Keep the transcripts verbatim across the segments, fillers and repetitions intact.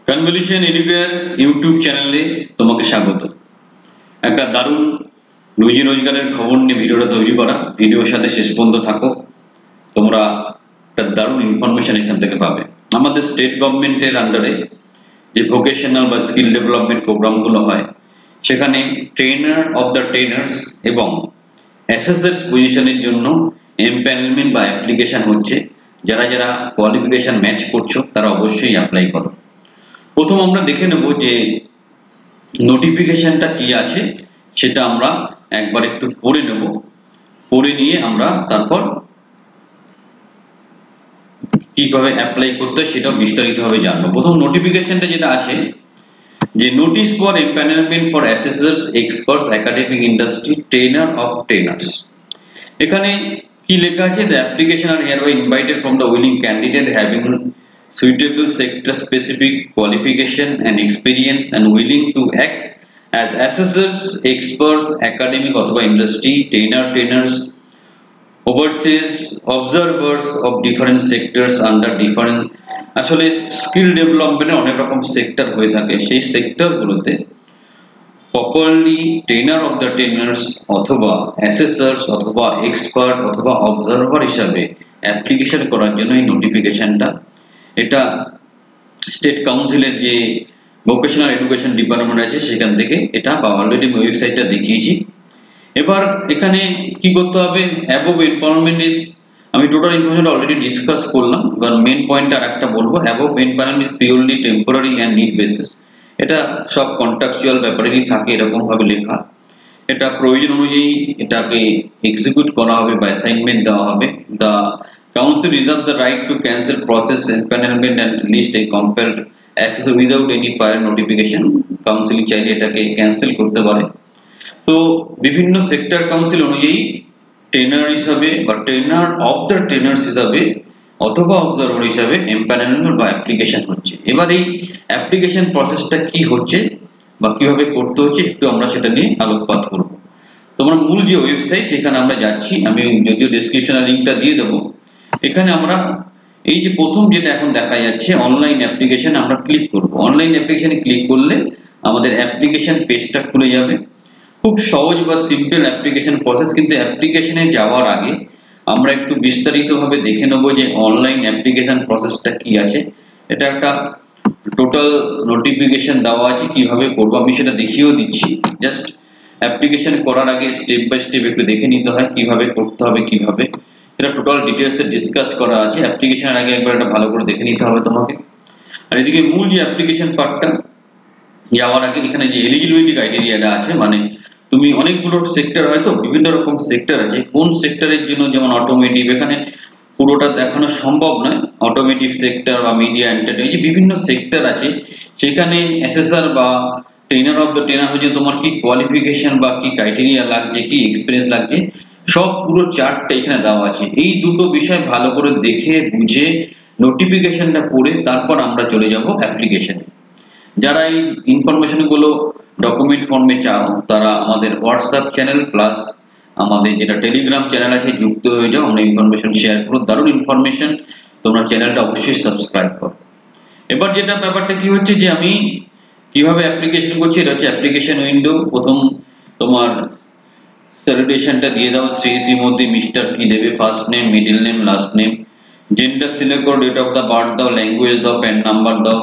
Convolution anywhere YouTube চ্যানেলে তোমাকে স্বাগত। একটা দারুণ রুজি রোজগারের খবর নিয়ে ভিডিওটা তৈরি করা। ভিডিওর সাথে শেষ পর্যন্ত থাকো, তোমরা একটা দারুণ ইনফরমেশন এখান থেকে পাবে। আমাদের স্টেট গভর্নমেন্টের আন্ডারে যে ভোকেশনাল বা স্কিল ডেভেলপমেন্ট প্রোগ্রামগুলো হয়, সেখানে ট্রেনার অফ দ্য ট্রেনার্স এবং অ্যাসেসরস পজিশনের জন্য এমপ্যানেলমেন্ট বা অ্যাপ্লিকেশন হচ্ছে। যারা যারা কোয়ালিফিকেশন ম্যাচ করছো তারা অবশ্যই অ্যাপ্লাই করো। প্রথম আমরা দেখে নেব যে নোটিফিকেশনটা কি আছে, সেটা আমরা একবার একটু পড়ে নেব। পড়ে নিয়ে আমরা তারপর কিভাবে অ্যাপ্লাই করতে হয় সেটাও বিস্তারিতভাবে জানবো। প্রথম নোটিফিকেশনটা যেটা আছে যে notice for empanelment for assessors, experts, academic industry, trainer of trainers. এখানে কি লেখা আছে? The application are hereby invited from the willing candidate having suitable sector specific qualification and experience and willing to act as assessors, experts, academic অথবা industry, trainer, trainers, overseers, observers of different sectors under different। আসলে skill ডেভেলপমেন্টে অনেক রকম sector হয়ে থাকে, সেই সেক্টরগুলোতে properly trainer of the trainers অথবা অ্যাসেসর্স অথবা এক্সপার্ট অথবা অবজারভার হিসাবে অ্যাপ্লিকেশন করার জন্য এই নোটিফিকেশনটা। এটা স্টেট কাউন্সিলের যে ভোকেশনাল এডুকেশন ডিপার্টমেন্ট আছে সেখান থেকে এটা, বা অলরেডি ওয়েবসাইটটা দেখিয়েছি। এবার এখানে কি করতে হবে? অ্যাবভ এমপ্লয়মেন্ট ইজ, আমি টোটাল ইনফরমেশনটা অলরেডি ডিসকাস করলাম। এবার মেন পয়েন্ট আর একটা বলবো। Above employment is purely temporary and need basis. এটা সব কন্ট্রাকচুয়াল ব্যাপারেরই থাকে, এরকম ভাবে লেখা। এটা প্রয়োজন অনুযায়ী এটাকে এক্সিকিউট করা হবে বা অ্যাসাইনমেন্ট দেওয়া হবে। The council reserve the right to cancel process empanelment and list a compelled access without any prior notification. Council চাইলে এটাকে ক্যান্সেল করতে পারে। তো বিভিন্ন সেক্টর কাউন্সিল অনুযায়ী ট্রেনার হিসাবে বা ট্রেনার অফ দ্য ট্রেনার্স হিসাবে অথবা অবজারভার হিসাবে এমপ্যানেলমেন্ট বা অ্যাপ্লিকেশন হচ্ছে। এবার এই অ্যাপ্লিকেশন প্রসেসটা কি হচ্ছে বা কিভাবে করতে হচ্ছে একটু আমরা সেটা নিয়ে আলোকপাত করব। তোমার মূল যে ওয়েবসাইট সেখানে আমরা যাচ্ছি, আমি যদিও ডেসক্রিপশনে লিঙ্কটা দিয়ে দেবো। এখানে আমরা এই যে প্রথম যেটা এখন দেখা যাচ্ছে অনলাইন অ্যাপ্লিকেশন, আমরা ক্লিক করব। অনলাইন অ্যাপ্লিকেশনে ক্লিক করলে আমাদের অ্যাপ্লিকেশন পেজটা খুলে যাবে। খুব সহজ বা সিম্পল অ্যাপ্লিকেশন প্রসেস, কিন্তু অ্যাপ্লিকেশনে যাওয়ার আগে আমরা একটু বিস্তারিতভাবে দেখে নেব যে অনলাইন অ্যাপ্লিকেশন প্রসেসটা কি আছে। এটা একটা টোটাল নোটিফিকেশন দেওয়া আছে, কিভাবে করবো আমি সেটা দেখিয়েও দিচ্ছি। জাস্ট অ্যাপ্লিকেশন করার আগে স্টেপ বাই স্টেপ একটু দেখে নিতে হয় কিভাবে করতে হবে, কিভাবে এটা টোটাল ডিটেলসে ডিসকাস করা আছে। অ্যাপ্লিকেশনের আগে একবার এটা ভালো করে দেখে নিতে হবে তোমাকে। আর এদিকে মূল যে অ্যাপ্লিকেশন পার্টটা যাওয়ার আগে এখানে যে এলিজিবিলিটি ক্রাইটেরিয়াটা আছে, মানে তুমি অনেকগুলো সেক্টর, হয়তো বিভিন্ন রকম সেক্টর আছে, কোন সেক্টরের জন্য, যেমন অটোমেটিভ, এখানে পুরোটা দেখানো সম্ভব নয়। অটোমেটিভ সেক্টর বা মিডিয়া এন্টারটেইনমেন্ট, যে বিভিন্ন সেক্টর আছে সেখানে অ্যাসেসর বা ট্রেনার অফ দ্য ট্রেনার হচ্ছে তোমার কি কোয়ালিফিকেশন বা কি ক্রাইটেরিয়া লাগছে, কি এক্সপিরিয়েন্স লাগছে, সব পুরো চার্টটা এখানে দেওয়া আছে। এই দুটো বিষয় ভালো করে দেখে বুঝে নোটিফিকেশনটা পড়ে তারপর আমরা চলে যাব অ্যাপ্লিকেশনে। যারা এই ইনফরমেশনগুলো ডকুমেন্ট ফর্মে চাও তারা আমাদের হোয়াটসঅ্যাপ চ্যানেল প্লাস আমাদের যেটা টেলিগ্রাম চ্যানেল আছে যুক্ত হয়ে যাও। আমরা ইনফরমেশন শেয়ার করো, দারুণ ইনফরমেশন। তোমরা চ্যানেলটা অবশ্যই সাবস্ক্রাইব করো। এবার যেটা ব্যাপারটা কি হচ্ছে যে আমি কিভাবে অ্যাপ্লিকেশন করছি, এটা হচ্ছে অ্যাপ্লিকেশন উইন্ডো। প্রথম তোমার স্যালুটেশনটা দিয়ে দাও। সিএসি মধ্যে মিস্টার কি দেবে, first name, middle name, last name, gender select করো, ডেট অফ দ্য বার্থ দাও, ল্যাঙ্গুয়েজ দাও, প্যান নাম্বার দাও,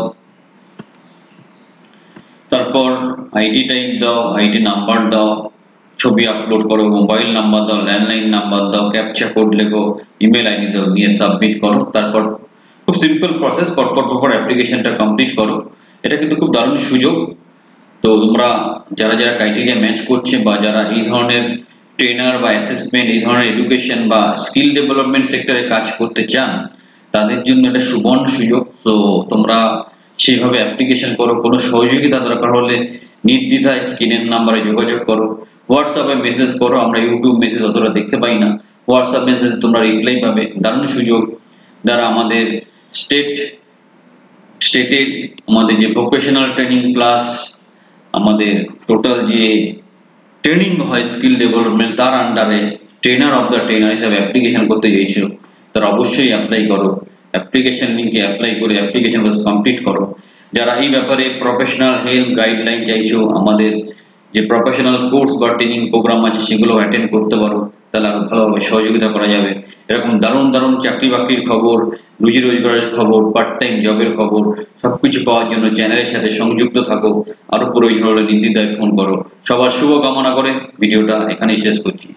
তারপর আইডি টাইপ দাও, আইডি নাম্বার দাও, ছবি আপলোড করো, মোবাইল নাম্বার দাও, ল্যান্ডলাইন নাম্বার দাও, ক্যাপচা কোড লেখো, ইমেল আইডি দাও, নিয়ে সাবমিট করো। তারপর খুব সিম্পল প্রসেস, পরপর পরপর অ্যাপ্লিকেশনটা কমপ্লিট করো। এটা কিন্তু খুব দারুণ সুযোগ। তো তোমরা যারা যারা ক্রাইটেরিয়া ম্যাচ করছে বা যারা এই ধরনের ট্রেনার বা অ্যাসেসমেন্ট, এই ধরনের এডুকেশন বা স্কিল ডেভেলপমেন্ট সেক্টরে কাজ করতে চান, তাদের জন্য এটা সুবর্ণ সুযোগ। তো তোমরা সেইভাবে অ্যাপ্লিকেশন করো। কোনো সহযোগিতা দরকার হলে নির্দ্বিধায় স্ক্রিনের নাম্বারে যোগাযোগ করো, হোয়াটসঅ্যাপে মেসেজ করো। আমরা ইউটিউব মেসেজ অতটা দেখতে পাই না, হোয়াটসঅ্যাপ মেসেজ তোমরা রিপ্লাই পাবে। দারুণ সুযোগ। যারা আমাদের স্টেট স্টেটের আমাদের যে ভোকেশনাল ট্রেনিং প্লাস আমাদের টোটাল যে ট্রেনিং হয় স্কিল ডেভেলপমেন্ট, তার আন্ডারে ট্রেনার অফ দ্য ট্রেনার হিসাবে অ্যাপ্লিকেশন করতে চাইছো, তারা অবশ্যই অ্যাপ্লাই করো। অ্যাপ্লিকেশন লিঙ্কে অ্যাপ্লাই করে অ্যাপ্লিকেশন প্রসেস কমপ্লিট করো। যারা এই ব্যাপারে প্রফেশনাল হেল্প গাইডলাইন চাইছো, আমাদের যে প্রফেশনাল কোর্স বা ট্রেনিং প্রোগ্রাম আছে সেগুলো অ্যাটেন্ড করতে পারো, তাহলে আরো ভালোভাবে সহযোগিতা করা যাবে। এরকম দারুণ দারুণ চাকরি বাকরির খবর, রুজি রোজগারের খবর, পার্ট টাইম জবের খবর সবকিছু পাওয়ার জন্য চ্যানেলের সাথে সংযুক্ত থাকো। আরো প্রয়োজন হলে নির্দ্বিধায় ফোন করো। সবার শুভ কামনা করে ভিডিওটা এখানেই শেষ করছি।